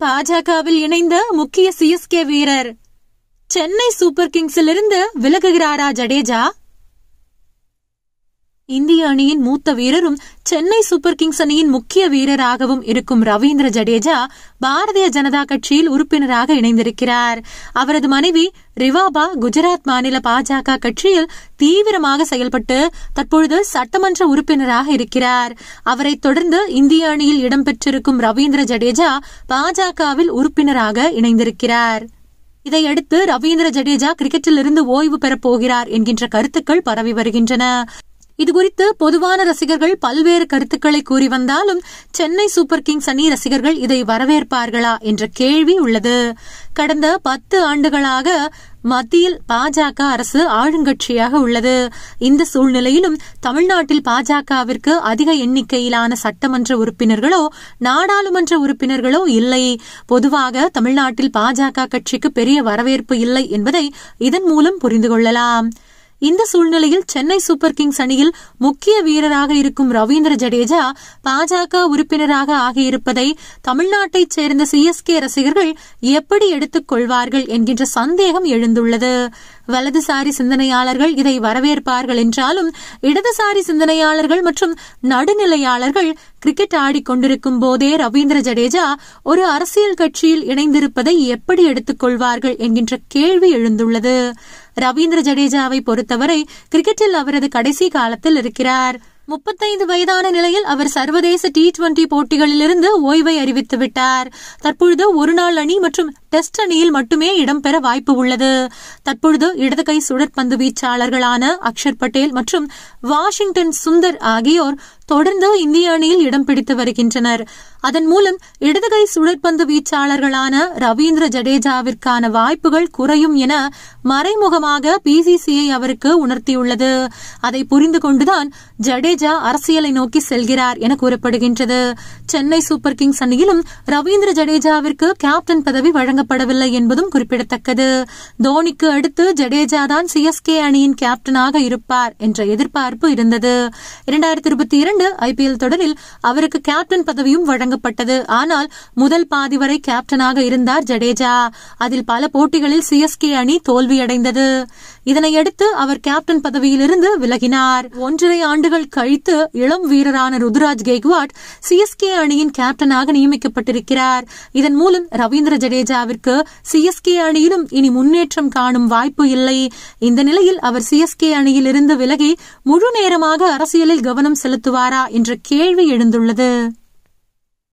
பாஜகவில் இணைந்த முக்கிய சிஎஸ்கே வீரர் சென்னை சூப்பர் கிங்ஸிலிருந்து விலகுகிறாரா ஜடேஜா? இந்திய அணியின் மூத்த வீரரும் சென்னை சூப்பர் கிங்ஸ் அணியின் முக்கிய வீரராகவும் இருக்கும் ரவீந்திர ஜடேஜா பாரதிய ஜனதா கட்சியில் உறுப்பினராக இணைந்திருக்கிறார். அவரது மனைவி ரிவாபா குஜராத் மாநில பாஜக கட்சியில் தீவிரமாக செயல்பட்டு தற்பொழுது சட்டமன்ற உறுப்பினராக இருக்கிறார். அவரை தொடர்ந்து இந்திய அணியில் இடம்பெற்றிருக்கும் ரவீந்திர ஜடேஜா பாஜகவில் உறுப்பினராக இணைந்திருக்கிறார். இதையடுத்து ரவீந்திர ஜடேஜா கிரிக்கெட்டில் இருந்து ஓய்வு பெறப் போகிறார் என்கின்ற கருத்துக்கள் பரவி வருகின்றன. இதுகுறித்து பொதுவான ரசிகர்கள் பல்வேறு கருத்துக்களை கூறி வந்தாலும் சென்னை சூப்பர் கிங்ஸ் அணி ரசிகர்கள் இதை வரவேற்பார்களா என்ற கேள்வி உள்ளது. கடந்த 10 ஆண்டுகளாக மத்தியில் பாஜக அரசு ஆளுங்கட்சியாக உள்ளது. இந்த சூழ்நிலையிலும் தமிழ்நாட்டில் பாஜகவிற்கு அதிக எண்ணிக்கையிலான சட்டமன்ற உறுப்பினர்களோ நாடாளுமன்ற உறுப்பினர்களோ இல்லை. பொதுவாக தமிழ்நாட்டில் பாஜக கட்சிக்கு பெரிய வரவேற்பு இல்லை என்பதை இதன் மூலம் புரிந்து கொள்ளலாம். இந்த சூழ்நிலையில் சென்னை சூப்பர் கிங்ஸ் அணியில் முக்கிய வீரராக இருக்கும் ரவீந்திர ஜடேஜா பாஜக உறுப்பினராக ஆகியிருப்பதை தமிழ்நாட்டைச் சேர்ந்த சிஎஸ்கே ரசிகர்கள் எப்படி எடுத்துக் கொள்வார்கள் என்கின்ற சந்தேகம் எழுந்துள்ளது. வலதுசாரி சிந்தனையாளர்கள் இதை வரவேற்பார்கள் என்றாலும் இடதுசாரி சிந்தனையாளர்கள் மற்றும் நடுநிலையாளர்கள் கிரிக்கெட் ஆடிக்கொண்டிருக்கும் போதே ரவீந்திர ஜடேஜா ஒரு அரசியல் கட்சியில் இணைந்திருப்பதை எப்படி எடுத்துக் கொள்வார்கள் என்கின்ற கேள்வி எழுந்துள்ளது. ரவீந்திர ஜடேஜாவை பொறுத்தவரை கிரிக்கெட்டில் அவரது கடைசி காலத்தில் இருக்கிறார். 35 வயதான நிலையில் அவர் சர்வதேச T20 போட்டிகளிலிருந்து ஓய்வை அறிவித்துவிட்டார். தற்பொழுது ஒருநாள் அணி மற்றும் டெஸ்ட் அணியில் மட்டுமே இடம்பெற வாய்ப்பு உள்ளது. தற்பொழுது இடது கை சுழற்பந்து வீச்சாளர்களான அக்ஷர் பட்டேல் மற்றும் வாஷிங்டன் சுந்தர் ஆகியோர் தொடர்ந்து இந்திய அணியில் இடம் பிடித்து வருகின்றனர். அதன் மூலம் இடதுகை சுழற்பந்து வீச்சாளர்களான ரவீந்திர ஜடேஜாவிற்கான வாய்ப்புகள் குறையும் என மறைமுகமாக பிசிசிஐ அவருக்கு உணர்த்தியுள்ளது. அதை புரிந்து கொண்டுதான் ஜடேஜா அரசியலை நோக்கி செல்கிறார் என கூறப்படுகின்றது. சென்னை சூப்பர் கிங்ஸ் அணியிலும் ரவீந்திர ஜடேஜாவிற்கு கேப்டன் பதவி வழங்கப்படவில்லை என்பதும் குறிப்பிடத்தக்கது. தோனிக்கு அடுத்து ஜடேஜா தான் சிஎஸ்கே அணியின் கேப்டனாக இருப்பார் என்ற எதிர்பார்ப்பு இருந்தது. 2022 IPL தொடரில் அவருக்கு கேப்டன் பதவியும் வழங்கப்பட்டது. ஆனால் முதல் பாதி வரை கேப்டனாக இருந்தார் ஜடேஜா. அதில் பல போட்டிகளில் சிஎஸ்கே அணி தோல்வியடைந்தது. இதனையடுத்து அவர் கேப்டன் பதவியிலிருந்து விலகினார். 1.5 ஆண்டுகள் கழித்து இளம் வீரரான ருதுராஜ் கெய்க்வாட் சிஎஸ்கே அணியின் கேப்டனாக நியமிக்கப்பட்டிருக்கிறார். இதன் மூலம் ரவீந்திர ஜடேஜாவிற்கு சிஎஸ்கே அணியிலும் இனி முன்னேற்றம் காணும் வாய்ப்பு இல்லை. இந்த நிலையில் அவர் சிஎஸ்கே அணியில் இருந்து விலகி முழு நேரமாக அரசியலில் கவனம் செலுத்துவாரா என்ற கேள்வி எழுந்துள்ளது.